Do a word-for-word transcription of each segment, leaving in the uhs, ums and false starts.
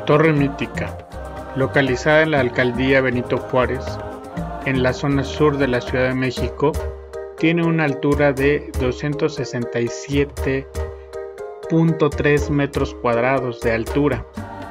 Torre Mítica, localizada en la alcaldía Benito Juárez, en la zona sur de la Ciudad de México, tiene una altura de doscientos sesenta y siete punto tres metros cuadrados de altura,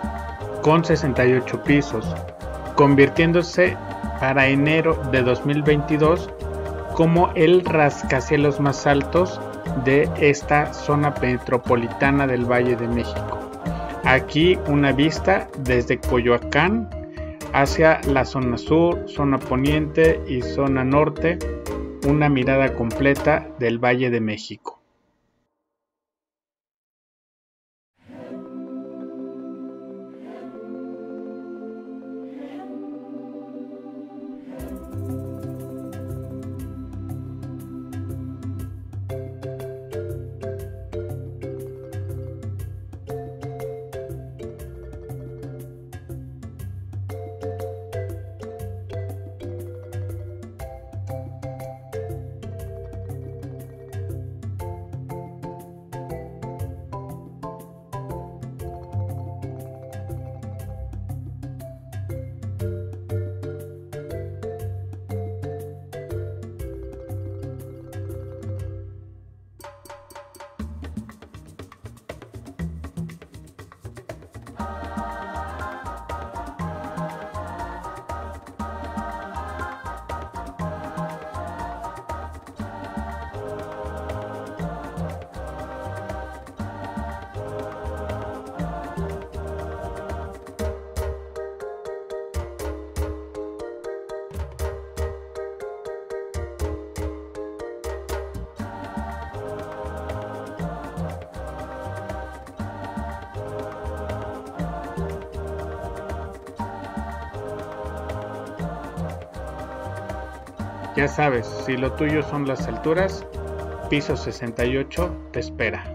con sesenta y ocho pisos, convirtiéndose para enero de dos mil veintidós como el rascacielos más altos de esta zona metropolitana del Valle de México. Aquí una vista desde Coyoacán hacia la zona sur, zona poniente y zona norte, una mirada completa del Valle de México. Ya sabes, si lo tuyo son las alturas, piso sesenta y ocho te espera.